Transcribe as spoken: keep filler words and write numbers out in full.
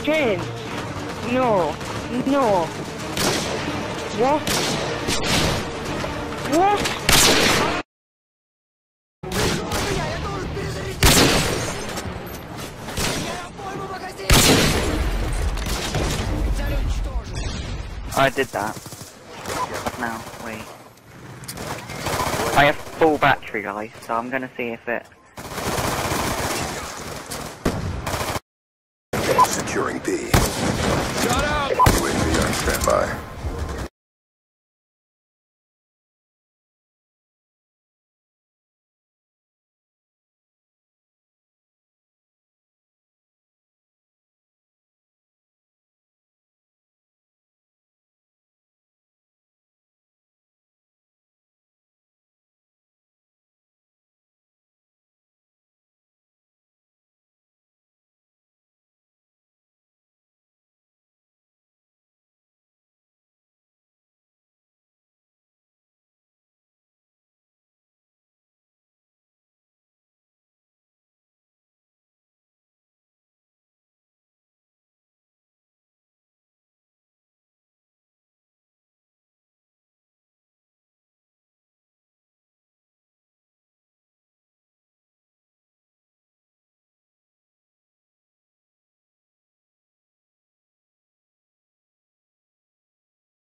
chance. No. No. What? What? I did that. Now, wait. I have full battery, guys, so I'm gonna see if it... Securing B.